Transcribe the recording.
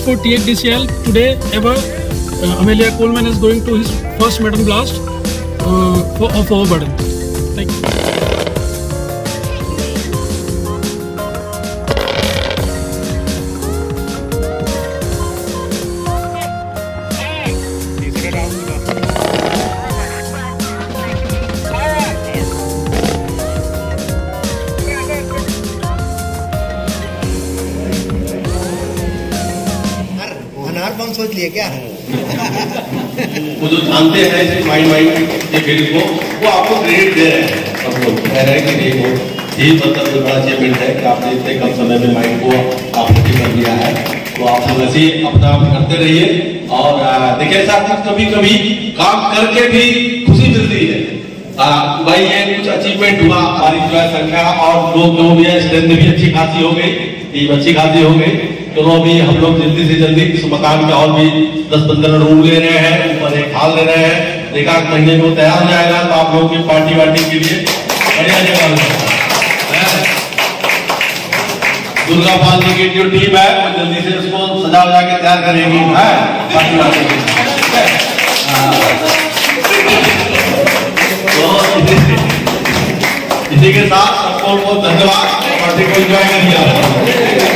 for THDCL today ever. Amelia Coleman is going to his first medal blast of overburden. Thank you. सोच लिए क्या? वो जो जानते हैं इस माइंड के फील्ड को, वो आपको क्रेडिट दे रहे हैं, सब लोग कह रहे हैं कि देखो यही मतलब बड़ा अचीवमेंट है कि आपने इतने कम समय में माइंड को आपने कर दिया है। तो आप लोग ऐसे ही अपना करते रहिए। और देखिए साथ कभी कभी काम करके भी खुशी मिलती है। भाई ये कुछ अचीवमेंट हुआ, हमारी जो है संख्या और लोग जो भी है स्ट्रेंथ भी अच्छी खासी हो गई, टीम अच्छी खासी हो गई। तो अभी हम लोग जल्दी से जल्दी इस मकान में और भी 10-15 रूम ले रहे हैं, ऊपर एक हॉल ले रहे हैं। एक आध महीने में तैयार हो जाएगा तो आप लोगों की पार्टी वार्टी के लिए बढ़िया जगह है। दुर्गा पाल जी की जो टीम है वो जल्दी से उसको सजा वजा के तैयार करेगी पार्टी वार्टी के लिए। इसी के साथ सबको बहुत धन्यवाद। पार्टी को एंजॉय करिए।